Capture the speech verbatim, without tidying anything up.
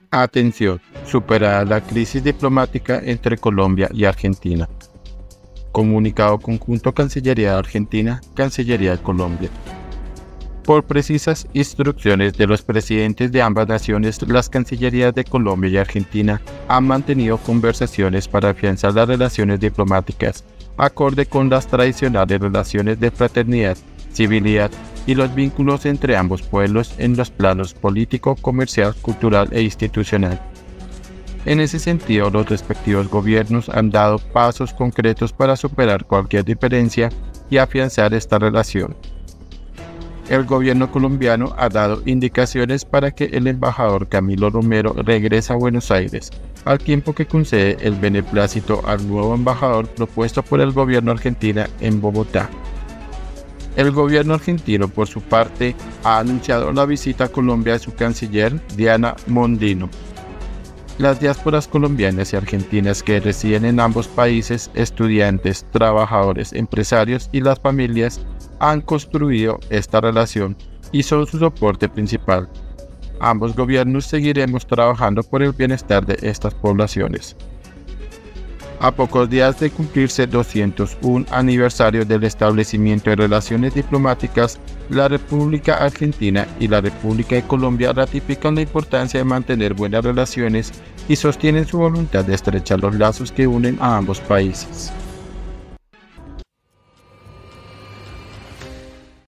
Atención, superada la crisis diplomática entre Colombia y Argentina. Comunicado conjunto Cancillería de Argentina, Cancillería de Colombia. Por precisas instrucciones de los presidentes de ambas naciones, las Cancillerías de Colombia y Argentina han mantenido conversaciones para afianzar las relaciones diplomáticas, acorde con las tradicionales relaciones de fraternidad, civilidad y los vínculos entre ambos pueblos en los planos político, comercial, cultural e institucional. En ese sentido, los respectivos gobiernos han dado pasos concretos para superar cualquier diferencia y afianzar esta relación. El gobierno colombiano ha dado indicaciones para que el embajador Camilo Romero regrese a Buenos Aires, al tiempo que concede el beneplácito al nuevo embajador propuesto por el gobierno argentino en Bogotá. El gobierno argentino, por su parte, ha anunciado la visita a Colombia de su canciller, Diana Mondino. Las diásporas colombianas y argentinas que residen en ambos países, estudiantes, trabajadores, empresarios y las familias, han construido esta relación y son su soporte principal. Ambos gobiernos seguiremos trabajando por el bienestar de estas poblaciones. A pocos días de cumplirse doscientos uno aniversario del establecimiento de relaciones diplomáticas, la República Argentina y la República de Colombia ratifican la importancia de mantener buenas relaciones y sostienen su voluntad de estrechar los lazos que unen a ambos países.